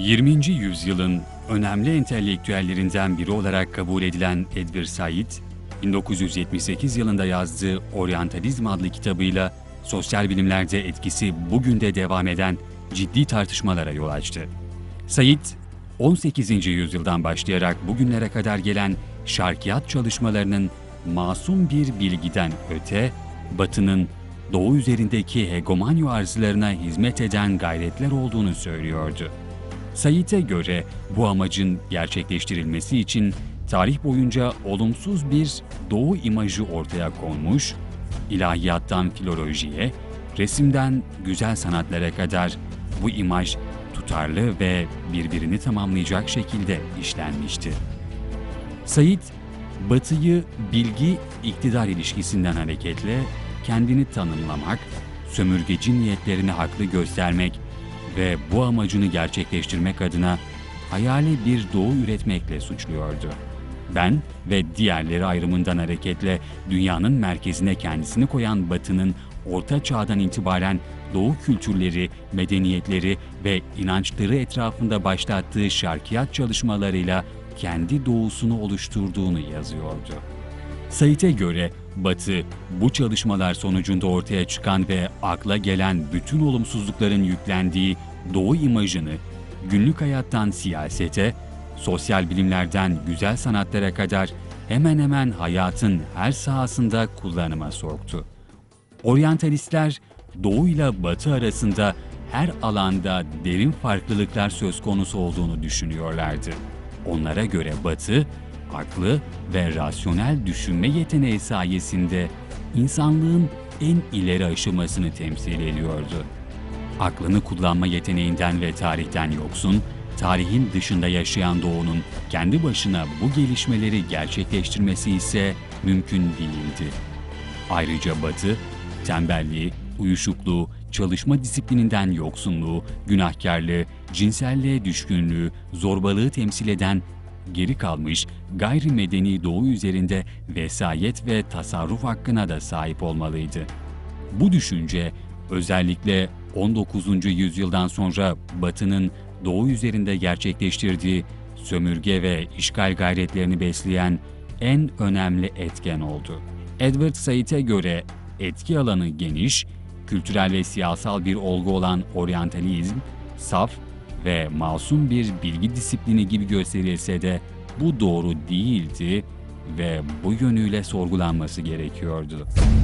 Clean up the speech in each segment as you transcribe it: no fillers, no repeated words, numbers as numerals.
20. yüzyılın önemli entelektüellerinden biri olarak kabul edilen Edward Said, 1978 yılında yazdığı Oryantalizm adlı kitabıyla sosyal bilimlerde etkisi bugün de devam eden ciddi tartışmalara yol açtı. Said, 18. yüzyıldan başlayarak bugünlere kadar gelen şarkiyat çalışmalarının masum bir bilgiden öte, Batı'nın Doğu üzerindeki hegemonya arzularına hizmet eden gayretler olduğunu söylüyordu. Said'e göre bu amacın gerçekleştirilmesi için tarih boyunca olumsuz bir Doğu imajı ortaya konmuş, ilahiyattan filolojiye, resimden güzel sanatlara kadar bu imaj tutarlı ve birbirini tamamlayacak şekilde işlenmişti. Said, Batı'yı bilgi-iktidar ilişkisinden hareketle kendini tanımlamak, sömürgeci niyetlerini haklı göstermek ve bu amacını gerçekleştirmek adına hayali bir doğu üretmekle suçluyordu. Ben ve diğerleri ayrımından hareketle dünyanın merkezine kendisini koyan Batı'nın Orta Çağ'dan itibaren Doğu kültürleri, medeniyetleri ve inançları etrafında başlattığı şarkiyat çalışmalarıyla kendi doğusunu oluşturduğunu yazıyordu. Said'e göre Batı, bu çalışmalar sonucunda ortaya çıkan ve akla gelen bütün olumsuzlukların yüklendiği Doğu imajını günlük hayattan siyasete, sosyal bilimlerden güzel sanatlara kadar hemen hemen hayatın her sahasında kullanıma soktu. Oryantalistler, Doğu ile Batı arasında her alanda derin farklılıklar söz konusu olduğunu düşünüyorlardı. Onlara göre Batı, aklı ve rasyonel düşünme yeteneği sayesinde insanlığın en ileri aşamasını temsil ediyordu. Aklını kullanma yeteneğinden ve tarihten yoksun, tarihin dışında yaşayan Doğu'nun kendi başına bu gelişmeleri gerçekleştirmesi ise mümkün değildi. Ayrıca Batı, tembelliği, uyuşukluğu, çalışma disiplininden yoksunluğu, günahkarlığı, cinselliğe düşkünlüğü, zorbalığı temsil eden geri kalmış, gayrimedeni Doğu üzerinde vesayet ve tasarruf hakkına da sahip olmalıydı. Bu düşünce özellikle 19. yüzyıldan sonra Batı'nın Doğu üzerinde gerçekleştirdiği sömürge ve işgal gayretlerini besleyen en önemli etken oldu. Edward Said'e göre etki alanı geniş, kültürel ve siyasal bir olgu olan oryantalizm, saf ve masum bir bilgi disiplini gibi gösterilse de bu doğru değildi ve bu yönüyle sorgulanması gerekiyordu.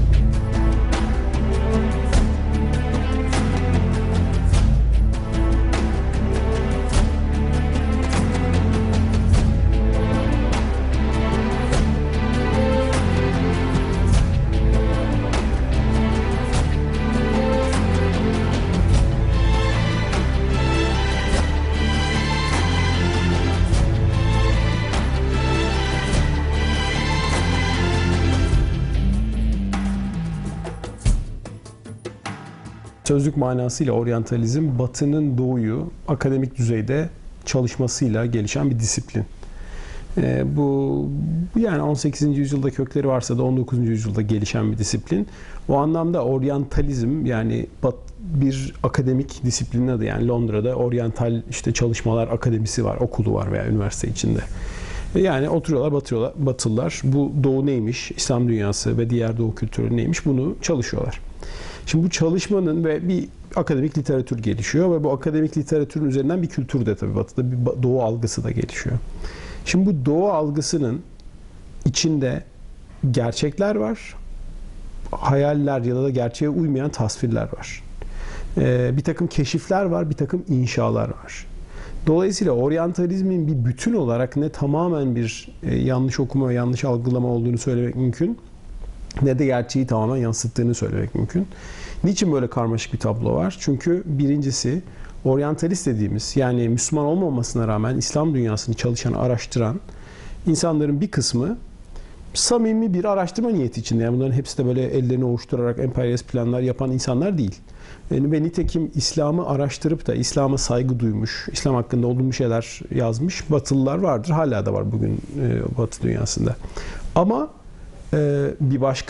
Sözlük manasıyla oryantalizm, Batı'nın Doğu'yu akademik düzeyde çalışmasıyla gelişen bir disiplin. Bu yani 18. yüzyılda kökleri varsa da 19. yüzyılda gelişen bir disiplin. O anlamda oryantalizm yani bir akademik disiplinin adı, yani Londra'da oryantal çalışmalar akademisi var, okulu var veya üniversite içinde. Yani oturuyorlar, Batılılar bu Doğu neymiş, İslam dünyası ve diğer Doğu kültürü neymiş bunu çalışıyorlar. Şimdi bu çalışmanın ve bir akademik literatür gelişiyor ve bu akademik literatürün üzerinden bir kültür de tabii Batı'da bir Doğu algısı da gelişiyor. Şimdi bu Doğu algısının içinde gerçekler var, hayaller ya da gerçeğe uymayan tasvirler var. Bir takım keşifler var, bir takım inşalar var. Dolayısıyla oryantalizmin bir bütün olarak ne tamamen bir yanlış okuma ve yanlış algılama olduğunu söylemek mümkün, ne de gerçeği tamamen yansıttığını söylemek mümkün. Niçin böyle karmaşık bir tablo var? Çünkü birincisi oryantalist dediğimiz, yani Müslüman olmamasına rağmen İslam dünyasını çalışan, araştıran insanların bir kısmı samimi bir araştırma niyeti içinde. Yani bunların hepsi de böyle ellerini ovuşturarak emperyalist planlar yapan insanlar değil. Ve nitekim İslam'ı araştırıp da İslam'a saygı duymuş, İslam hakkında olumlu şeyler yazmış Batılılar vardır. Hala da var bugün Batı dünyasında. Ama bir başka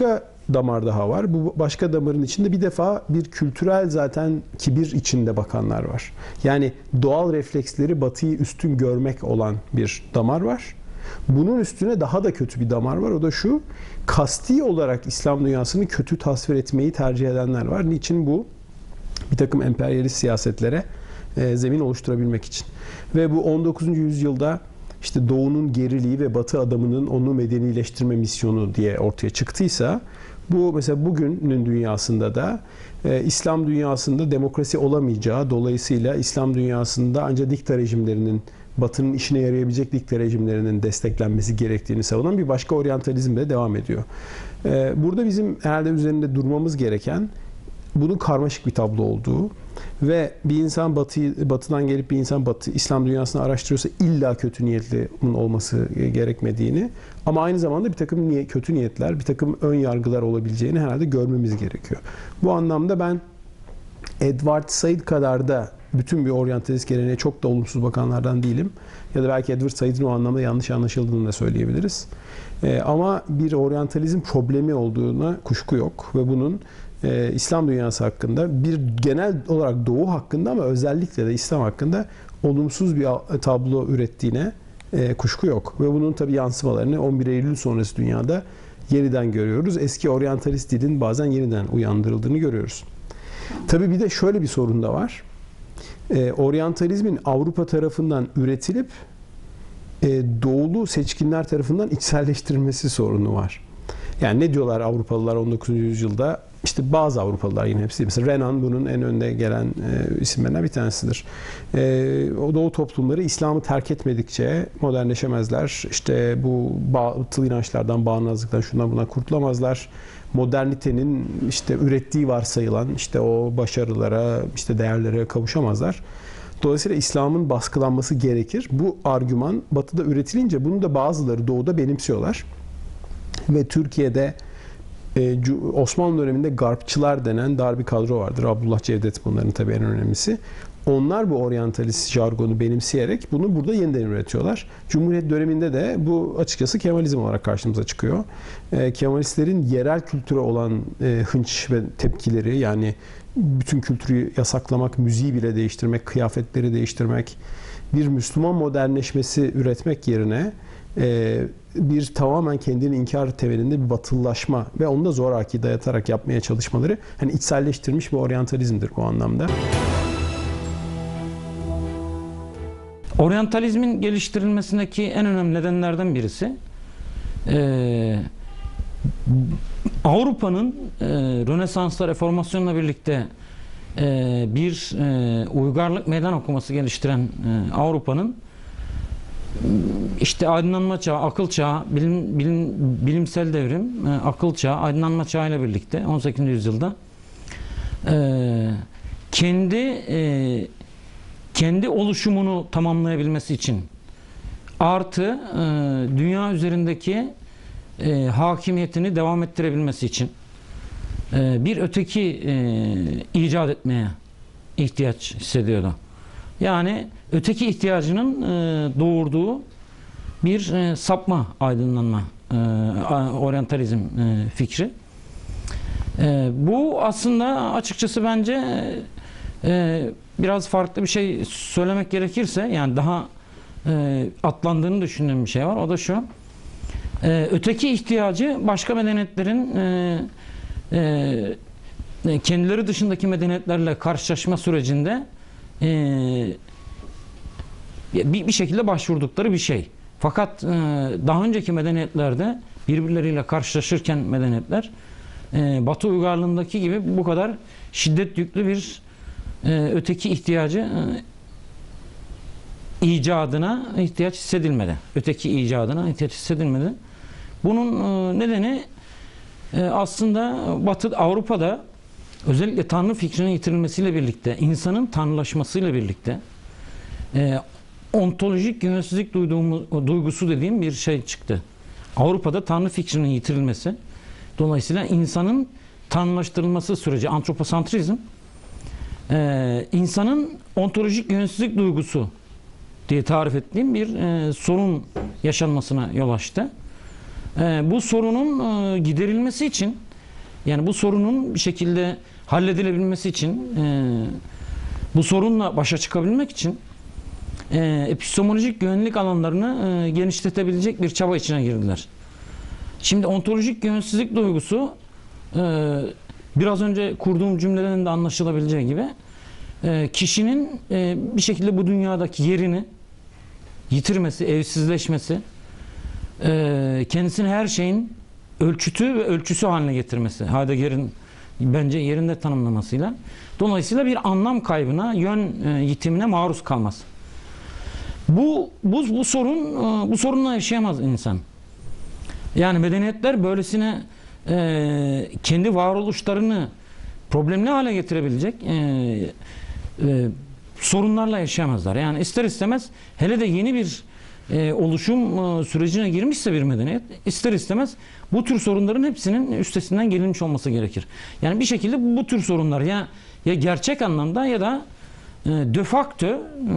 damar daha var. Bu başka damarın içinde bir defa bir kültürel zaten kibir içinde bakanlar var. Yani doğal refleksleri batıyı üstün görmek olan bir damar var. Bunun üstüne daha da kötü bir damar var. O da şu: kasti olarak İslam dünyasını kötü tasvir etmeyi tercih edenler var. Niçin bu? Bir takım emperyalist siyasetlere zemin oluşturabilmek için. Ve bu 19. yüzyılda işte Doğu'nun geriliği ve Batı adamının onu medenileştirme misyonu diye ortaya çıktıysa, bu mesela bugünün dünyasında da İslam dünyasında demokrasi olamayacağı, dolayısıyla İslam dünyasında ancak dikta rejimlerinin, Batı'nın işine yarayabilecek dikta rejimlerinin desteklenmesi gerektiğini savunan bir başka oryantalizm de devam ediyor. Burada bizim herhalde üzerinde durmamız gereken, bunun karmaşık bir tablo olduğu ve bir insan batıdan gelip bir insan İslam dünyasını araştırıyorsa illa kötü niyetli olması gerekmediğini, ama aynı zamanda bir takım kötü niyetler, bir takım ön yargılar olabileceğini herhalde görmemiz gerekiyor. Bu anlamda ben Edward Said kadar da bütün bir oryantalist geleneğe çok da olumsuz bakanlardan değilim. Ya da belki Edward Said'in o anlamda yanlış anlaşıldığını da söyleyebiliriz. Ama bir oryantalizm problemi olduğuna kuşku yok ve bunun İslam dünyası hakkında, bir genel olarak Doğu hakkında ama özellikle de İslam hakkında olumsuz bir tablo ürettiğine kuşku yok. Ve bunun tabii yansımalarını 11 Eylül sonrası dünyada yeniden görüyoruz. Eski oryantalist dilin bazen yeniden uyandırıldığını görüyoruz. Tabii bir de şöyle bir sorun da var. Oryantalizmin Avrupa tarafından üretilip doğulu seçkinler tarafından içselleştirilmesi sorunu var. Yani ne diyorlar Avrupalılar 19. yüzyılda? İşte bazı Avrupalılar, yine hepsi değil. Mesela Renan bunun en önde gelen isimlerinden bir tanesidir. O Doğu toplumları İslam'ı terk etmedikçe modernleşemezler. İşte bu batıl inançlardan, bağnazlıktan, şundan buna kurtulamazlar. Modernitenin işte ürettiği varsayılan işte o başarılara, işte değerlere kavuşamazlar. Dolayısıyla İslam'ın baskılanması gerekir. Bu argüman Batı'da üretilince bunu da bazıları Doğu'da benimsiyorlar. Ve Türkiye'de Osmanlı döneminde Garpçılar denen dar bir kadro vardır. Abdullah Cevdet bunların tabii en önemlisi. Onlar bu oryantalist jargonu benimseyerek bunu burada yeniden üretiyorlar. Cumhuriyet döneminde de bu açıkçası Kemalizm olarak karşımıza çıkıyor. Kemalistlerin yerel kültüre olan hınç ve tepkileri, yani bütün kültürü yasaklamak, müziği bile değiştirmek, kıyafetleri değiştirmek, bir Müslüman modernleşmesi üretmek yerine bir tamamen kendini inkar temelinde bir batılılaşma ve onu da zoraki dayatarak yapmaya çalışmaları, hani içselleştirilmiş bir oryantalizmdir bu anlamda. Oryantalizmin geliştirilmesindeki en önemli nedenlerden birisi Avrupa'nın Rönesans'la, Reformasyon'la birlikte bir uygarlık meydan okuması geliştiren Avrupa'nın işte aydınlanma çağı, akıl çağı, bilimsel devrim, akıl çağı, aydınlanma çağı ile birlikte 18. yüzyılda kendi oluşumunu tamamlayabilmesi için artı dünya üzerindeki hakimiyetini devam ettirebilmesi için bir öteki icat etmeye ihtiyaç hissediyordu. Yani öteki ihtiyacının doğurduğu bir sapma, aydınlanma, oryantalizm fikri. Bu aslında açıkçası bence biraz farklı bir şey söylemek gerekirse, yani daha atlandığını düşündüğüm bir şey var. O da şu: öteki ihtiyacı başka medeniyetlerin kendileri dışındaki medeniyetlerle karşılaşma sürecinde bir şekilde başvurdukları bir şey. Fakat daha önceki medeniyetlerde birbirleriyle karşılaşırken medeniyetler Batı uygarlığındaki gibi bu kadar şiddet yüklü bir öteki ihtiyacı icadına ihtiyaç hissedilmedi. Öteki icadına ihtiyaç hissedilmedi. Bunun nedeni aslında Batı Avrupa'da özellikle Tanrı fikrinin yitirilmesiyle birlikte, insanın tanrılaşmasıyla birlikte ontolojik yönetsizlik duygusu dediğim bir şey çıktı. Avrupa'da Tanrı fikrinin yitirilmesi, dolayısıyla insanın tanrılaştırılması süreci, antroposantrizm, insanın ontolojik yönetsizlik duygusu diye tarif ettiğim bir sorun yaşanmasına yol açtı. Bu sorunun giderilmesi için Yani bu sorunun bir şekilde halledilebilmesi için, bu sorunla başa çıkabilmek için epistemolojik güvenlik alanlarını genişletebilecek bir çaba içine girdiler. Şimdi ontolojik güvensizlik duygusu biraz önce kurduğum cümleden de anlaşılabileceği gibi kişinin bir şekilde bu dünyadaki yerini yitirmesi, evsizleşmesi, kendisini her şeyin ölçütü ve ölçüsü haline getirmesi, Heidegger'in bence yerinde tanımlamasıyla, dolayısıyla bir anlam kaybına, yön yitimine maruz kalması. Bu sorunla yaşayamaz insan. Yani medeniyetler böylesine kendi varoluşlarını problemli hale getirebilecek sorunlarla yaşayamazlar. Yani ister istemez, hele de yeni bir oluşum sürecine girmişse bir medeniyet, ister istemez bu tür sorunların hepsinin üstesinden gelinmiş olması gerekir. Yani bir şekilde bu tür sorunlar ya gerçek anlamda ya da de facto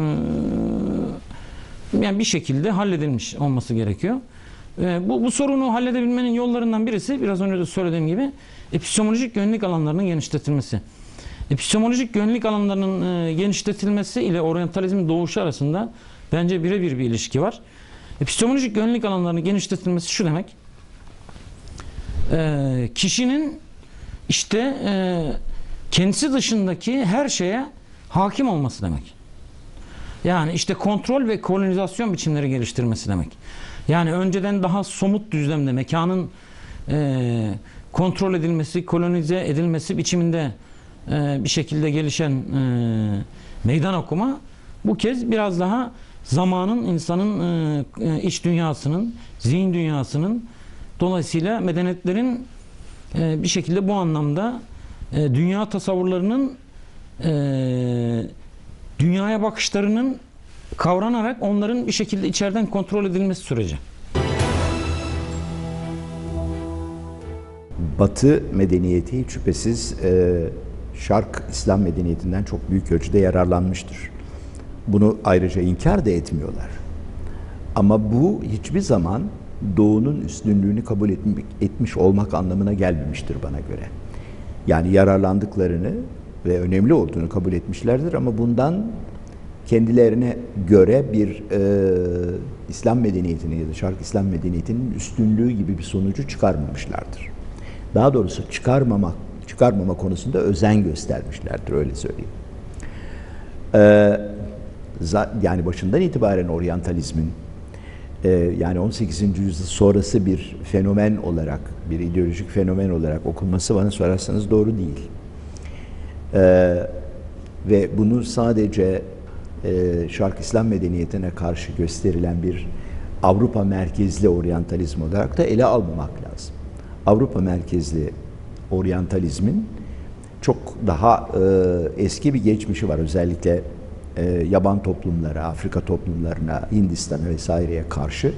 yani bir şekilde halledilmiş olması gerekiyor. Bu sorunu halledebilmenin yollarından birisi, biraz önce de söylediğim gibi, epistemolojik güvenlik alanlarının genişletilmesi. Epistemolojik güvenlik alanlarının genişletilmesi ile oryantalizmin doğuşu arasında bence birebir bir ilişki var. Epistemolojik güvenlik alanlarının genişletilmesi şu demek: kişinin işte kendisi dışındaki her şeye hakim olması demek. Yani işte kontrol ve kolonizasyon biçimleri geliştirmesi demek. Yani önceden daha somut düzlemde mekanın kontrol edilmesi, kolonize edilmesi biçiminde bir şekilde gelişen meydan okuma, bu kez biraz daha zamanın, insanın iç dünyasının, zihin dünyasının, dolayısıyla medeniyetlerin bir şekilde bu anlamda dünya tasavvurlarının, dünyaya bakışlarının kavranarak onların bir şekilde içeriden kontrol edilmesi süreci. Batı medeniyeti hiç şüphesiz Şark İslam medeniyetinden çok büyük ölçüde yararlanmıştır. Bunu ayrıca inkar da etmiyorlar. Ama bu hiçbir zaman Doğu'nun üstünlüğünü kabul etmiş olmak anlamına gelmemiştir bana göre. Yani yararlandıklarını ve önemli olduğunu kabul etmişlerdir ama bundan kendilerine göre bir İslam medeniyetinin ya da Şark İslam medeniyetinin üstünlüğü gibi bir sonucu çıkarmamışlardır. Daha doğrusu çıkarmama konusunda özen göstermişlerdir, öyle söyleyeyim. Yani başından itibaren oryantalizmin yani 18. yüzyıl sonrası bir fenomen olarak, bir ideolojik fenomen olarak okunması bana sorarsanız doğru değil. Ve bunu sadece Şark İslam medeniyetine karşı gösterilen bir Avrupa merkezli oryantalizm olarak da ele almamak lazım. Avrupa merkezli oryantalizmin çok daha eski bir geçmişi var. Özellikle yaban toplumlara, Afrika toplumlarına, Hindistan'a vesaireye karşı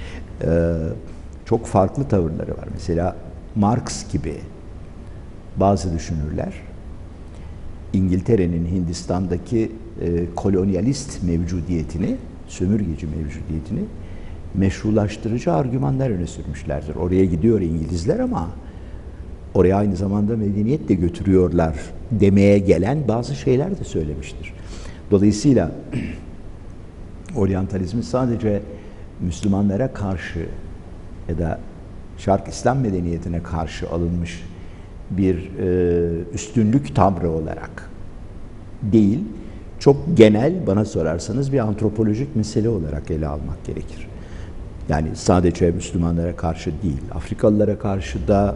çok farklı tavırları var. Mesela Marx gibi bazı düşünürler İngiltere'nin Hindistan'daki kolonyalist mevcudiyetini, sömürgeci mevcudiyetini meşrulaştırıcı argümanlar öne sürmüşlerdir. Oraya gidiyor İngilizler ama oraya aynı zamanda medeniyet de götürüyorlar demeye gelen bazı şeyler de söylemiştir. Dolayısıyla oryantalizmin sadece Müslümanlara karşı ya da Şark İslam medeniyetine karşı alınmış bir üstünlük tavrı olarak değil, çok genel, bana sorarsanız bir antropolojik mesele olarak ele almak gerekir. Yani sadece Müslümanlara karşı değil, Afrikalılara karşı da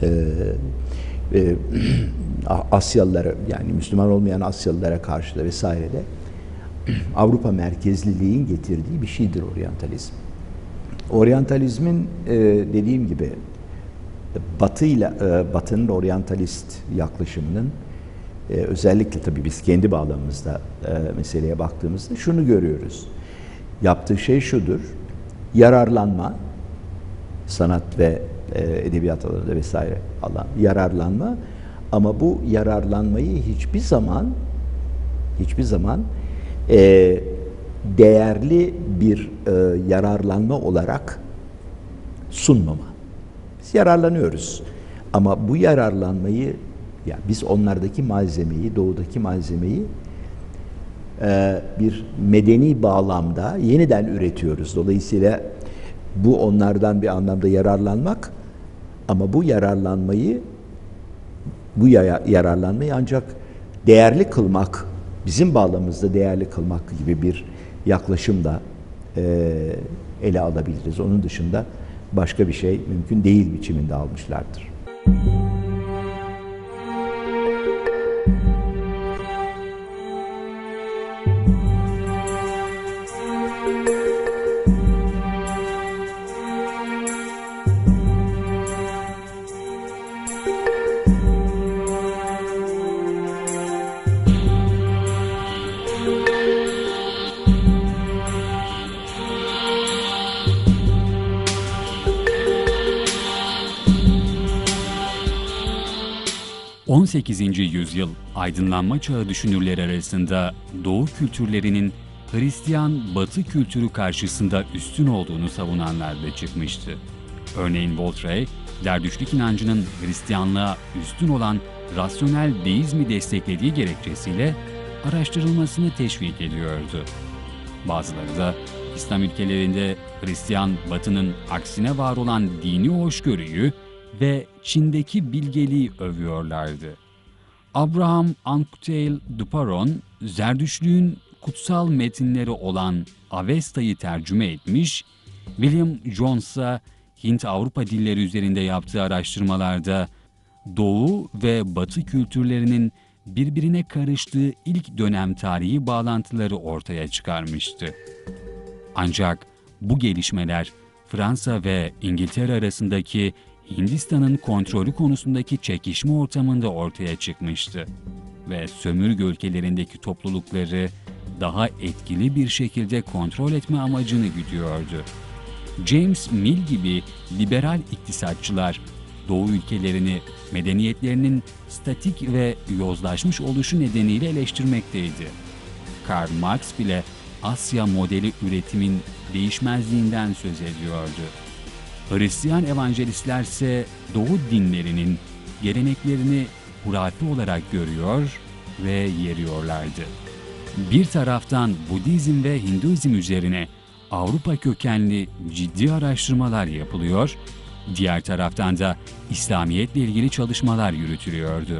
Asyalılara, yani Müslüman olmayan Asyalılara karşı da vesaire de Avrupa merkezliliğin getirdiği bir şeydir oryantalizm. Oryantalizmin dediğim gibi Batı'nın oryantalist yaklaşımının özellikle tabii biz kendi bağlamımızda meseleye baktığımızda şunu görüyoruz. Yaptığı şey şudur: yararlanma, sanat ve edebiyat alanında vesaire yararlanma, ama bu yararlanmayı hiçbir zaman değerli bir yararlanma olarak sunmama. Biz yararlanıyoruz Ama bu yararlanmayı, yani biz onlardaki malzemeyi, doğudaki malzemeyi bir medeni bağlamda yeniden üretiyoruz. Dolayısıyla bu onlardan bir anlamda yararlanmak, ama bu yararlanmayı ancak değerli kılmak, bizim bağlamımızda değerli kılmak gibi bir yaklaşımda ele alabiliriz. Onun dışında başka bir şey mümkün değil biçiminde almışlardır. 18. yüzyıl aydınlanma çağı düşünürleri arasında Doğu kültürlerinin Hristiyan Batı kültürü karşısında üstün olduğunu savunanlar da çıkmıştı. Örneğin Voltaire, zerdüştlük inancının Hristiyanlığa üstün olan rasyonel deizmi desteklediği gerekçesiyle araştırılmasını teşvik ediyordu. Bazıları da İslam ülkelerinde Hristiyan Batı'nın aksine var olan dini hoşgörüyü ve Çin'deki bilgeliği övüyorlardı. Abraham Anquetil Duparon, Zerdüştlüğün kutsal metinleri olan Avesta'yı tercüme etmiş, William Jones'a Hint-Avrupa dilleri üzerinde yaptığı araştırmalarda Doğu ve Batı kültürlerinin birbirine karıştığı ilk dönem tarihi bağlantıları ortaya çıkarmıştı. Ancak bu gelişmeler Fransa ve İngiltere arasındaki Hindistan'ın kontrolü konusundaki çekişme ortamında ortaya çıkmıştı ve sömürge ülkelerindeki toplulukları daha etkili bir şekilde kontrol etme amacını güdüyordu. James Mill gibi liberal iktisatçılar Doğu ülkelerini medeniyetlerinin statik ve yozlaşmış oluşu nedeniyle eleştirmekteydi. Karl Marx bile Asya modeli üretimin değişmezliğinden söz ediyordu. Hristiyan evangelistlerse Doğu dinlerinin geleneklerini hurafi olarak görüyor ve yeriyorlardı. Bir taraftan Budizm ve Hinduizm üzerine Avrupa kökenli ciddi araştırmalar yapılıyor, diğer taraftan da İslamiyetle ilgili çalışmalar yürütülüyordu.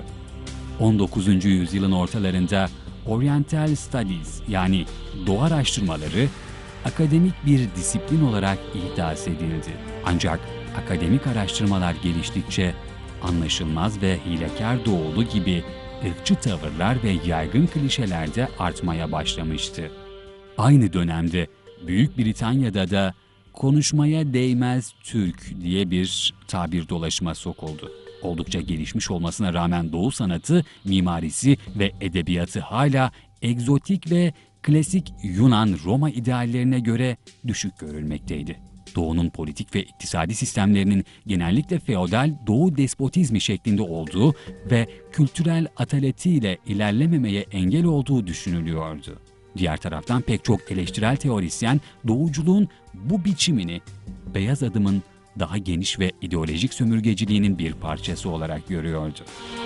19. yüzyılın ortalarında Oriental Studies yani Doğu araştırmaları akademik bir disiplin olarak ihdas edildi. Ancak akademik araştırmalar geliştikçe anlaşılmaz ve hilekar Doğulu gibi ırkçı tavırlar ve yaygın klişeler de artmaya başlamıştı. Aynı dönemde Büyük Britanya'da da konuşmaya değmez Türk diye bir tabir dolaşıma sokuldu. Oldukça gelişmiş olmasına rağmen Doğu sanatı, mimarisi ve edebiyatı hala egzotik ve klasik Yunan-Roma ideallerine göre düşük görülmekteydi. Doğu'nun politik ve iktisadi sistemlerinin genellikle feodal Doğu despotizmi şeklinde olduğu ve kültürel ataletiyle ilerlememeye engel olduğu düşünülüyordu. Diğer taraftan pek çok eleştirel teorisyen Doğuculuğun bu biçimini beyaz adımın daha geniş ve ideolojik sömürgeciliğinin bir parçası olarak görüyordu.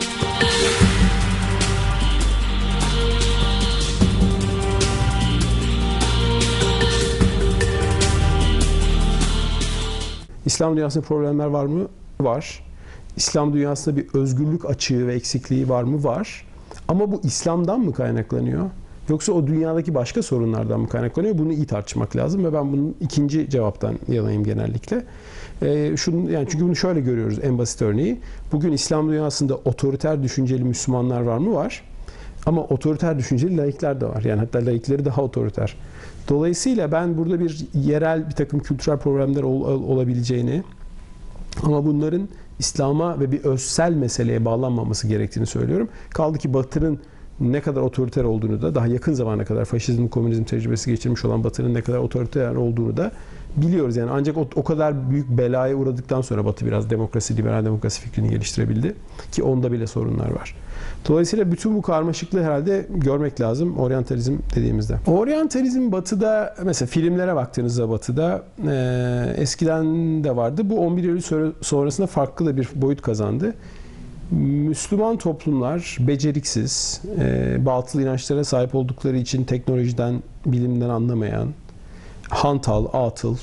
İslam dünyasında problemler var mı? Var. İslam dünyasında bir özgürlük açığı ve eksikliği var mı? Var. Ama bu İslam'dan mı kaynaklanıyor? Yoksa o dünyadaki başka sorunlardan mı kaynaklanıyor? Bunu iyi tartışmak lazım ve ben bunun ikinci cevaptan yanayım genellikle. Çünkü bunu şöyle görüyoruz en basit örneği. Bugün İslam dünyasında otoriter düşünceli Müslümanlar var mı? Var. Ama otoriter düşünceli laikler de var. Yani hatta laikleri daha otoriter. Dolayısıyla ben burada bir yerel bir takım kültürel problemler olabileceğini ama bunların İslam'a ve bir özsel meseleye bağlanmaması gerektiğini söylüyorum. Kaldı ki Batı'nın ne kadar otoriter olduğunu da, daha yakın zamana kadar faşizm, komünizm tecrübesi geçirmiş olan Batı'nın ne kadar otoriter olduğunu da biliyoruz. Yani ancak o kadar büyük belaya uğradıktan sonra Batı biraz demokrasi, liberal demokrasi fikrini geliştirebildi ki onda bile sorunlar var. Dolayısıyla bütün bu karmaşıklığı herhalde görmek lazım oryantalizm dediğimizde. Oryantalizm Batı'da, mesela filmlere baktığınızda Batı'da eskiden de vardı. Bu 11 Eylül sonrasında farklı da bir boyut kazandı. Müslüman toplumlar beceriksiz, batıl inançlara sahip oldukları için teknolojiden, bilimden anlamayan, hantal, atıl,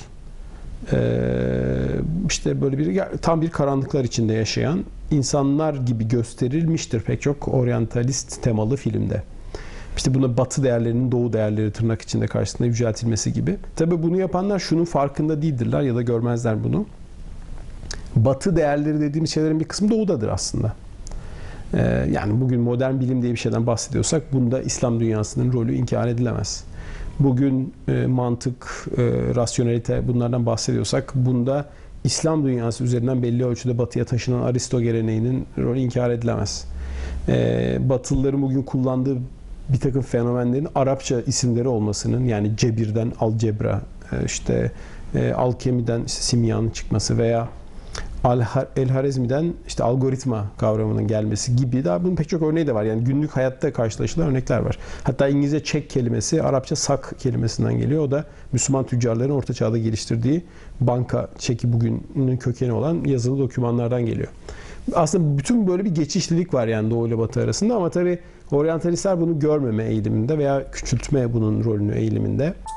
işte böyle tam bir karanlıklar içinde yaşayan insanlar gibi gösterilmiştir pek çok oryantalist temalı filmde. İşte buna Batı değerlerinin Doğu değerleri tırnak içinde karşısında yüceltilmesi gibi. Tabii bunu yapanlar şunun farkında değildirler ya da görmezler bunu. Batı değerleri dediğimiz şeylerin bir kısmı Doğu'dadır aslında. Yani bugün modern bilim diye bir şeyden bahsediyorsak bunda İslam dünyasının rolü inkar edilemez. Bugün mantık, rasyonelite bunlardan bahsediyorsak bunda İslam dünyası üzerinden belli ölçüde Batı'ya taşınan Aristo geleneğinin rolü inkar edilemez. Batılıların bugün kullandığı bir takım fenomenlerin Arapça isimleri olmasının, yani cebirden algebra, işte alkemiden işte simyanın çıkması veya El-Harizmi'den işte algoritma kavramının gelmesi gibi daha bunun pek çok örneği de var. Yani günlük hayatta karşılaşılan örnekler var. Hatta İngilizce çek kelimesi Arapça sak kelimesinden geliyor. O da Müslüman tüccarların Orta Çağ'da geliştirdiği banka çeki bugünün kökeni olan yazılı dokümanlardan geliyor. Aslında bütün böyle bir geçişlilik var yani Doğu ile Batı arasında ama tabii oryantalistler bunu görmeme eğiliminde veya küçültme bunun rolünü eğiliminde.